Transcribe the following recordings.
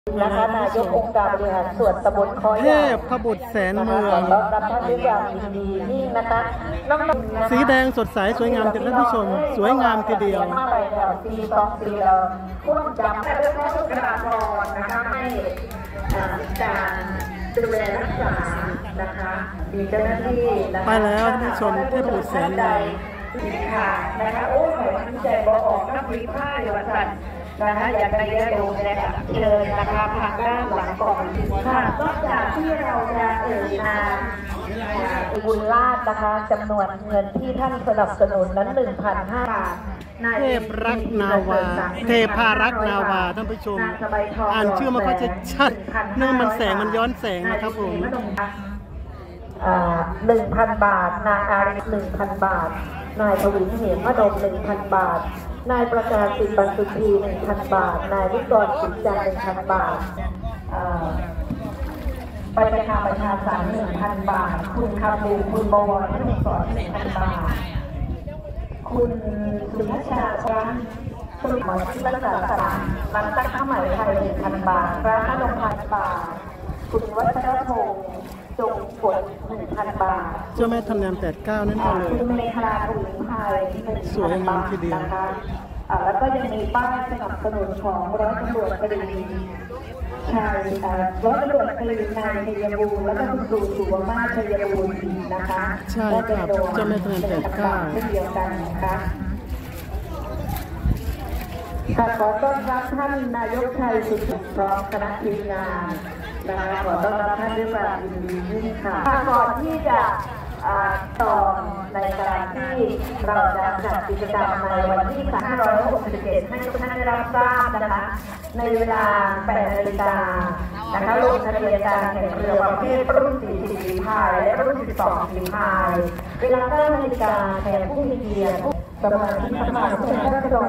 นะคะนายกองค์การบริหารส่วนตำบลคอยเทพพบุตรแสนเมืองรับท่านด้วยอย่างยินดียิ่งนะคะน้องสีแดงสดใสสวยงามจากท่านผู้ชมสวยงามทีเดียวปี2 ปีเราพุ่งจำแต่เรื่องทุกกระทรนะคะให้การดูแลรักษานะคะมีเจ้าหน้าที่ไปแล้วท่านผู้ชมเทพบุตรแสนเมืองค่ะนะคะโอ้โหตั้งใจบอกออกนักวิพากษ์วันจันทร์นะคะอยากไปเรียนรู้นะคะเชิญนะคะทางด้านหลังก่อนค่ะนอกจากที่เราจะนามบุญลาภนะคะจำนวนเงินที่ท่านสนับสนุนนั้น 1,500 บาทเทพรักนาวาเทพารักนาวาท่านผู้ชมอ่านชื่อมันก็จะชัดเนื่องมันแสงมันย้อนแสงนะครับผม 1,000 บาทนายอารี 1,000 บาทนายทวินเหมอดม 1,000 บาทนายประกาศสิทธิ์บรรสุธี 1,000 บาทนายวิกรสิทธิ์จันทร์ 1,000 บาทปัญญาประชาสัน 1,000 บาทคุณคำบูคุณบวรท่านสอน 1,000 บาทคุณสุภชาช้างสุขหมอที่รักษาสารรักษาข้าวใหม่ไทย 1,000 บาทพระนง1,000 บาทคุณวัชรพงศ์จงผล 1,000 บาทเจ้าแม่ทำแนม89นั่นเองคุณเมธาถุงไทยสวยงามทีเดียวนะคะแล้วก็ยังมีป้ายสนับสนุนของร้อยตำรวจตรีชายร้อยตำรวจตรีนายชัยบูรณ์และก็คุณครูสุวรรณชัยบูรณ์นะคะใช่ครับเจ้าแม่ทำแนม89 เช่นเดียวกันนะคะขอต้อนรับท่านนายกชัยสุขพร้อมคณะทีมงานนะคะขอต้อนรับท่านด้วยความยินดียิ่งค่ะก่อนที่จะต่อในการที่เราจะจัดกิจกรรมในวันที่567ให้ทุกท่านได้รับทราบนะคะในเวลา 8 นาฬิกานะคะลงทะเบียนการแข่งเรือประเภทรุ่น40 ฝีพายและรุ่น12 ฝีพายเวลา 9 นาฬิกาแข่งผู้มีเกียรติสมาชิกสภาผู้แทนราษฎร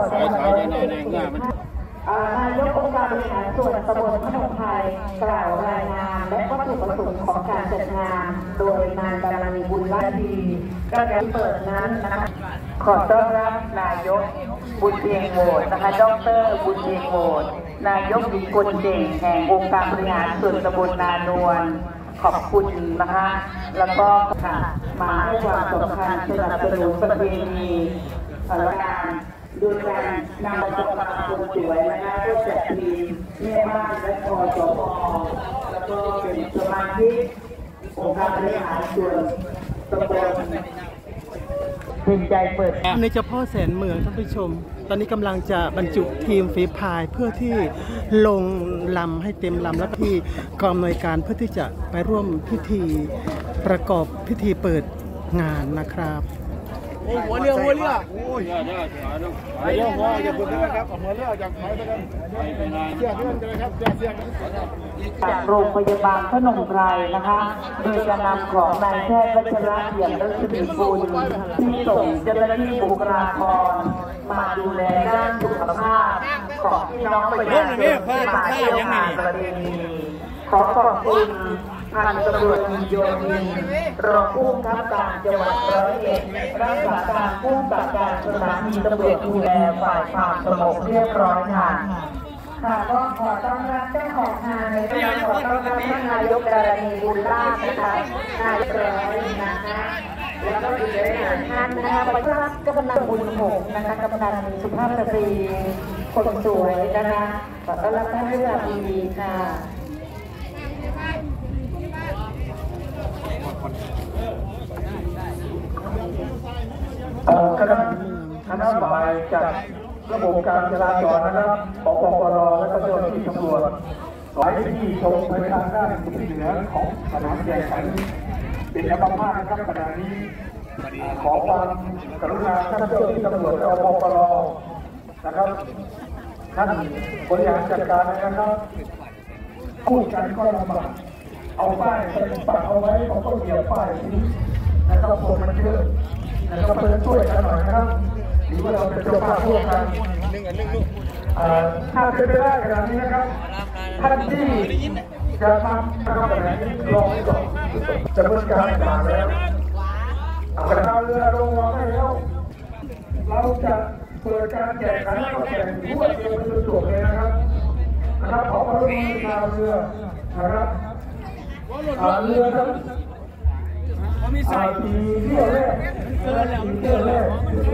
นายกองค์การบริหารส่วนตำบลพนมไพรกล่าวรายงานและวัตถุประสงค์ของการจัดงานโดยนายดาราบุญลาภก็จะเปิดนั้นนะคะขอต้อนรับนายกบุญเพียงโหวตนะคะดร.บุญเพียงโหวตนายกหญิงคนเก่งแห่งองค์การบริหารส่วนตำบลนานวลขอบคุณนะคะแล้วก็ค่ะมาให้ความสำคัญสนับสนุนประเพณีและการดูการนำมาจัดมาคนสวยนะคะก็จัดทีมแม่บ้านและอสม.แล้วก็เป็นสมาชิกองค์การบริหารส่วนตำบลเป็นใจเปิดในเฉพาะแสนเมืองท่านผู้ชมตอนนี้กำลังจะบรรจุทีมฝีพายเพื่อที่ลงลำให้เต็มลำและที่กองอำนวยการเพื่อที่จะไปร่วมพิธีประกอบพิธีเปิดงานนะครับหัวเรือโอ้ยอย่าพูดนะครับหัวเรือจากไหนไปกันเสียเพื่อนกันเลยครับเสียจากโรงพยาบาลพนมไพรนะคะโดยการนำของนายแพทย์วัชระเอี่ยมรัศมีบุญที่ส่งเจ้าหน้าที่บุคลากรมาดูแลด้านสุขภาพของพี่น้องประชาชนที่มาเที่ยวงานประเพณีขอขอบคุณพันตำรวจโยธินรองผู้บังคับการจังหวัด101รักษาการผู้กำกับการสถานีตำรวจดูแลฝ่ายความสงบเรียบร้อยค่ะก็ขอต้อนรับเจ้าของงานในการขอต้อนรับท่านนายกดารานีบุญลาภนะคะนายร้อยนะคะแล้วก็อีกหลายท่านนะคะไปรับกำนันบุญหงนะคะกำนันสุภาพสตรีคนสวยนะคะขอต้อนรับท่านด้วยความยินดีค่ะคณะฝ่ายจัดระบบการจราจรนะครับปปปรและก็เจ้าหน้าที่ตำรวจหลายที่ชมไปทางด้านทิศเหนือของสนามแข่งขันเป็นอัมพาตนะครับขณะนี้ขอความกรุณาท่านเจ้าหน้าที่ตำรวจปปปรนะครับท่านบริหารจัดการนะครับพูดกันก็ลำบากเอาป้ายไปปักเอาไว้เขาก็เหยียบป้ายนี้นะครับคนมันเยอะนะครับเพื่อช่วยกันหน่อยนะครับหรือว่าเราเป็นเจ้าภาพร่วมกันถ้าเป็นไปได้ขนาดนี้นะครับท่านที่จะทำนะครับขนาดนี้รอไว้ก่อนจะเปิดการมาแล้วกระทำเรือลงมาได้แล้วเราจะเปิดการแข่งขันก็แข่งทั่วเดียวเป็นจบเลยนะครับนะครับขอความร่วมมือชาวเรือนะครับเรือทั้ง4เที่ยวแรกเที่ยวแรก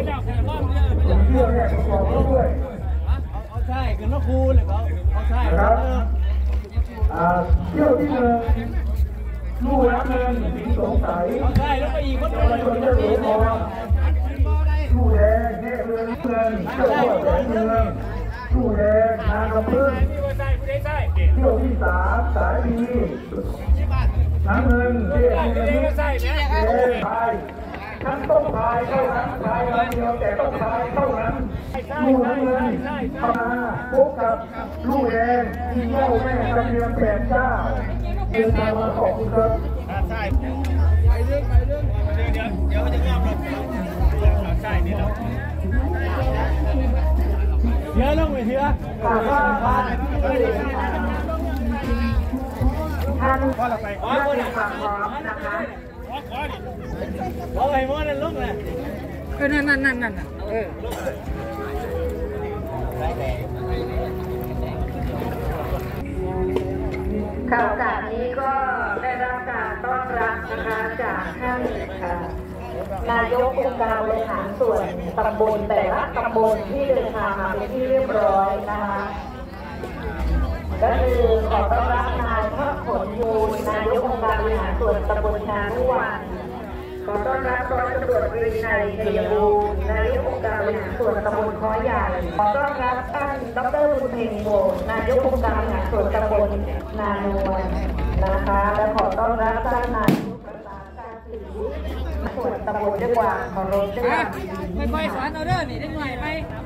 ประกอบด้วยใช่กันนะครูเลยเขาใช่ครับเที่ยวที่1ลู่น้ำเงินสิงสงสัยใช่แล้วก็อีกคนเยาวชนเจ้าหลวงพ่อลู่แดงแยกเรือน้ำเงินเจ้าพ่อแสงเมืองลู่แดงนางกระพึ่งเที่ยวที่3สายดีน้ำเงินเที่ยวที่1พายทั้งต้องพายเท่านั้นพายเดียวแต่ต้องพายเท่านั้นลู่น้ำเงินเข้ามาพบกับลู่แดงที่เจ้าแม่กำเนิดแผ่นเจ้าเดินทางมาขอบคุณครับใช่ไปเรื่องเดี๋ยวจะงามเราใช่นี่เราเยอะลงไปเถอะท่านพอเราไปเป็นความพร้อมนะคะเอาไอ้มอนั่นลงเลยนั่นข่าวการนี้ก็ได้รับการต้อนรับนะคะจากท่านนายกองค์การบริหารส่วนตำบลแต่ละตำบลที่เดินทางมาเป็นที่เรียบร้อยนะคะก็คือขอต้อนรับนายพระผลยูนนายกองค์การบริหารส่วนตำบลชานุวันขอต้อนรับร้อยตำรวจตรีชัยชัยบูรณ์นายกองค์การบริหารส่วนตำบลค้อใหญ่ขอต้อนรับท่านดร.บุญเพ็งโบนายกองค์การบริหารส่วนตำบลนานวลนะคะและขอต้อนรับท่านนายกประสานการศรีส่วนตำบลด้วยความเคารพด้วยไม่ค่อยสอนเอาเด้อนี่ได้หน่อยไหม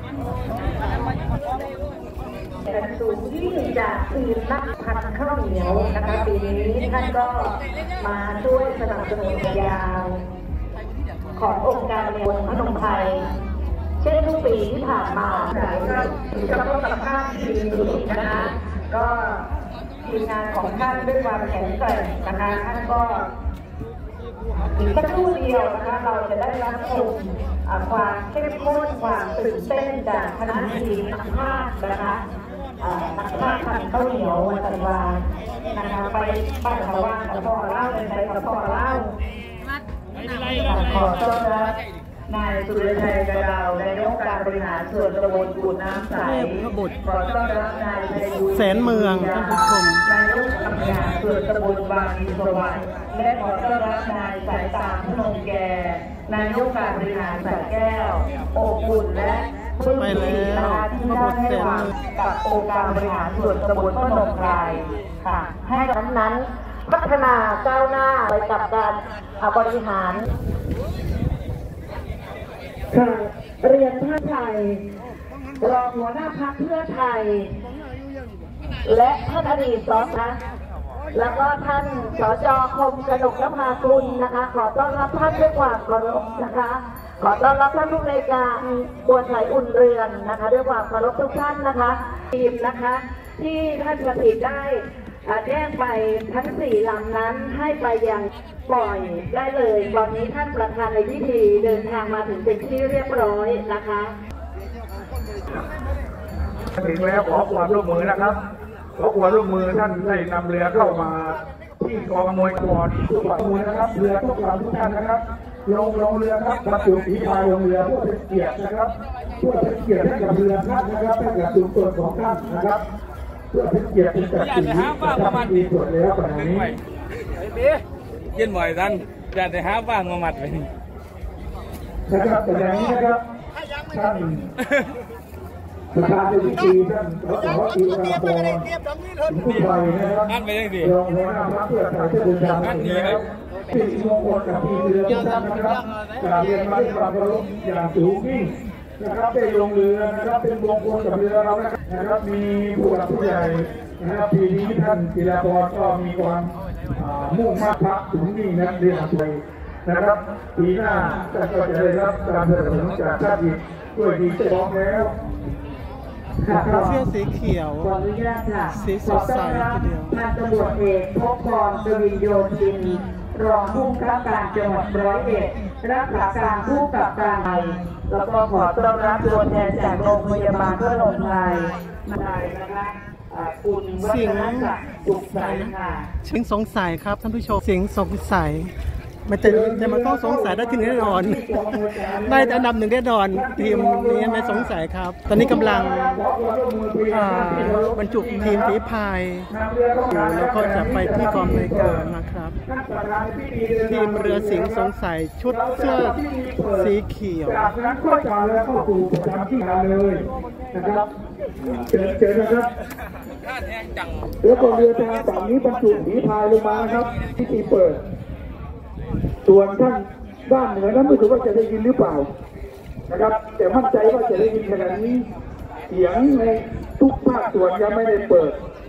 แต่สูงที่จากทีมนักพันข้าวเหนียวนะคะปีนี้ท่านก็มาช่วยสนับสนุนยาวขององค์การเรียนพนมไทยเช่นทุกปีที่ผ่านมาก็ต้องสัมภาษณ์ทีมนี้นะคะก็ทีมงานของท่านด้วยความแข็งแกร่งนะคะท่านก็อีกสักครู่เดียวนะคะเราจะได้รับชมความเข้มข้นความตื่นเต้นจากคณะทีมนักภาคนะคะนักภาคพันข้าวเหนียววันจันทร์วานะคะไปบ้านเขาว่างกับพ่อเล่าเป็นไปกับพ่อเล่าขอต้อนรับนายสุรชัยกระดาวนายกองค์การบริหารส่วนตำบลกุดน้ำใสขอต้อนรับนายชัยบุญแสนเมืองท่านผู้ชมนายกองค์การบริหารส่วนตำบลบางอินทรวัยและขอต้อนรับนายสายตาพนมแก่นายกองค์การบริหารสระแก้วโอบอุ่นและพึ่งพิงที่ได้ให้วางกับองค์การบริหารส่วนตำบลพนมไพรค่ะให้นั้นพัฒนาก้าวหน้าไปกับการบริหารเรียนท่านไทยรองหัวหน้าพรรคเพื่อไทยและท่านอดีตสสแล้วก็ท่านสจ.คมกนกนภากุลนะคะขอต้อนรับท่านด้วยความเคารพนะคะขอต้อนรับท่านผู้ในการบัวไทยอุ่นเรือนนะคะด้วยความเคารพทุกท่านนะคะทีมนะคะที่ท่านประสิทธิ์ได้แจ้งไปทั้ง4ลำนั้นให้ไปยังปล่อยได้เลยตอนนี้ท่านประธานในพิธีเดินทางมาถึงเป็นที่เรียบร้อยนะคะถึงแล้วขอความร่วมมือนะครับขอความร่วมมือท่านได้นำเรือเข้ามาที่กองอำนวยการทุกฝ่ายนะครับเรือทุกลำทุกท่านนะครับลงเรือครับมาสู่ฝีพายลงเรือเพื่อเป็นเกียรตินะครับเพื่อเป็นเกียรติให้กับเรือท่านนะครับให้กับชุมชนของท่านนะครับเพื่อเป็นเกียรติกับสิ่งที่ทำดีสุดแล้วขณะนี้ยินบ่อยท่านอยากจะหาบ้างมามัดไปนะครับแต่อย่างนี้นะครับท่านประธานในพิธีท่านสส.อิรพรผู้ใหญ่นะครับรองหัวหน้าพรรคเพื่อไทยเดินทางมาถึงแล้วที่มงคลกับทีมเรือทุกท่านนะครับกราบเรียนมาด้วยความเคารพอย่างสูงยิ่งนะครับได้ลงเรือนะครับเป็นมงคลกับเรือเรานะครับมีผู้หลักผู้ใหญ่นะครับปีนี้ท่านอิรพรก็มีความมุ่งมั่นพักสูงยิ่งนะเรียนอัศวินนะครับปีหน้าก็จะได้รับการสนับสนุนจากชาติด้วยดีจะบอกแล้วเสื้อสีเขียวขออนุญาตค่ะสีสดใสทีเดียวพันตำรวจเอกภพร กวินโยธินรองผู้กำกับการจังหวัด101รักษาการผู้กำกับการแล้วก็ขอต้อนรับตัวแทนจากโรงพยาบาลพนมไพรนะคะคุณวัฒนศักดิ์สุขใสค่ะเสียงสงสัยครับท่านผู้ชมเสียงสงสัยมันจะมันต้องสงสัยได้ที่แน่นอนได้อันดับหนึ่งแน่นอนทีมนี้ไม่สงสัยครับตอนนี้กำลังบรรจุทีมฝีพายอยู่แล้วก็จะไปที่กองอำนวยการนะครับทีมเรือสิงห์สงสัยชุดเสื้อสีเขียวจากนั้นก็จะแล้วเข้าสู่ประจำที่งานเลยนะครับเจอนะครับแล้วก็เรือทางฝั่งนี้บรรจุฝีพายลงมานะครับพิธีเปิดส่วนท่านด้านเหนือนั้นไม่รู้ว่าจะได้ยินหรือเปล่านะครับแต่มั่นใจว่าจะได้ยินขณะนี้เสียงในทุกภาคส่วนยังไม่ได้เปิด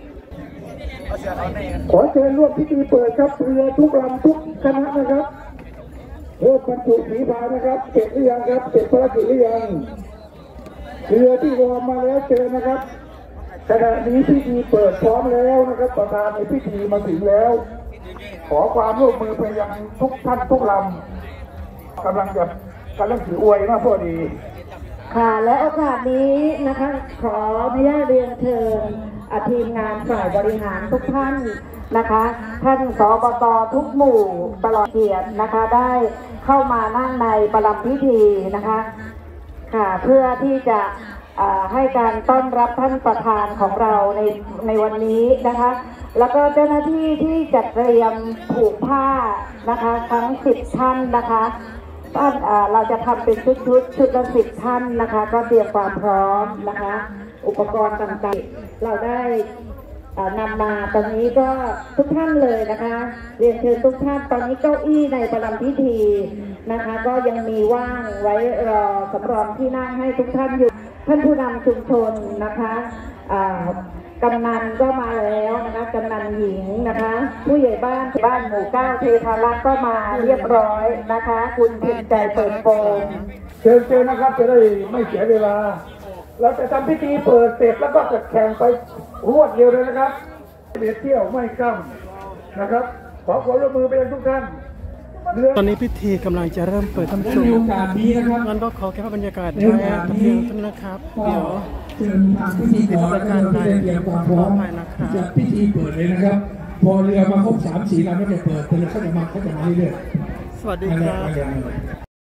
ขอเชิญร่วมพิธีเปิดครับเรือทุกลำทุกคณะนะครับเริ่มบรรจุฝีพายนะครับเสร็จหรือยังครับเสร็จภารกิจหรือยังเรือที่รอมาแล้วเชิญนะครับขณะนี้พิธีเปิดพร้อมแล้วนะครับประธานในพิธีมาถึงแล้วขอความร่วมมือไปยังทุกท่านทุกลำกำลังถืออวยมาพอดีค่ะและโอกาสนี้นะคะขออนุญาตเรียนเชิญทีมงานฝ่ายบริหารทุกท่านนะคะท่านสบต.ทุกหมู่ตลอดเกียรตินะคะได้เข้ามานั่งในประลัมพิธีนะคะค่ะเพื่อที่จะให้การต้อนรับท่านประธานของเราในวันนี้นะคะแล้วก็เจ้าหน้าที่ที่จัดเตรียมผูกผ้านะคะทั้ง10ท่านนะคะเราจะทำเป็นชุดละ10ท่านนะคะก็เตรียมความพร้อมนะคะอุปกรณ์ต่างๆเราได้นำมาตอนนี้ก็ทุกท่านเลยนะคะเรียนเชิญทุกท่านตอนนี้เก้าอี้ในประลัมพิธีนะคะก็ยังมีว่างไว้รอสำรองที่นั่งให้ทุกท่านอยู่ท่านผู้นำชุมชนนะคะกำนันก็มาแล้วนะคะกำนันหญิงนะคะผู้ใหญ่บ้านหมู่9เทพารักษ์ก็มาเรียบร้อยนะคะคุณเพ็ญใจเปิดโปงเชิญนะครับจะได้ไม่เสียเวลาเราจะทำพิธีเปิดเสร็จแล้วก็จะแข่งไปรวดเดียวเลยนะครับเบียดเที่ยวไม่ก้ำนะครับขอความร่วมมือไปยังทุกท่านตอนนี้พิธีกำลังจะเริ่มเปิดท่านผู้ชมงั้นก็ขอแค่ภาพบรรยากาศไว้เพียงเท่านั้นนะครับเดี๋ยวติดประการใดขออภัยนะครับจะพิธีเปิดเลยนะครับพอเรือมาครบ3-4 ลำแล้วจะเปิดเรือเขาจะมาเรื่อยๆสวัสดีครับ